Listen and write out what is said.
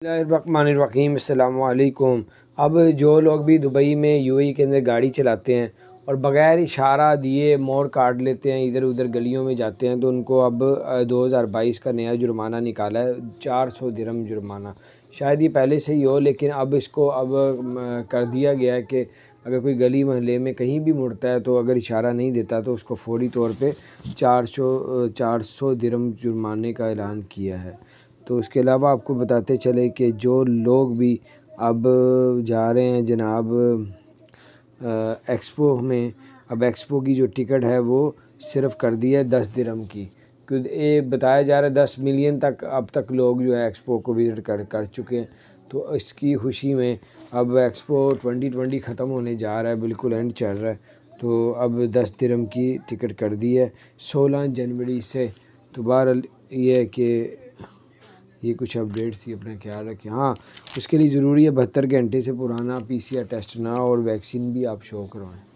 बिस्मिल्लाहिर्रहमानिर्रहीम अस्सलामु अलैकुम। अब जो लोग भी दुबई में यूएई के अंदर गाड़ी चलाते हैं और बग़ैर इशारा दिए मोड़ काट लेते हैं, इधर उधर गलियों में जाते हैं, तो उनको अब 2022 का नया जुर्माना निकाला है, 400 दिरहम जुर्माना। शायद ये पहले से ही हो, लेकिन अब इसको कर दिया गया है कि अगर कोई गली मोहल्ले में कहीं भी मुड़ता है तो अगर इशारा नहीं देता तो उसको फ़ौरी तौर पे 400 दिरहम जुर्माने का ऐलान किया है। तो उसके अलावा आपको बताते चले कि जो लोग भी अब जा रहे हैं जनाब एक्सपो में, अब एक्सपो की जो टिकट है वो सिर्फ़ कर दी है 10 दिरहम की, क्योंकि ये बताया जा रहा है 10 मिलियन तक अब तक लोग जो है एक्सपो को विज़िट कर चुके हैं। तो इसकी खुशी में अब एक्सपो 2020 ख़त्म होने जा रहा है, बिल्कुल एंड चल रहा है, तो अब 10 दिरहम की टिकट कर दी है 16 जनवरी से। तो बहरहाल ये है कि ये कुछ अपडेट थी, अपना ख्याल रखें। हाँ, उसके लिए ज़रूरी है 72 घंटे से पुराना PCR टेस्ट ना और वैक्सीन भी आप शो करवाएं।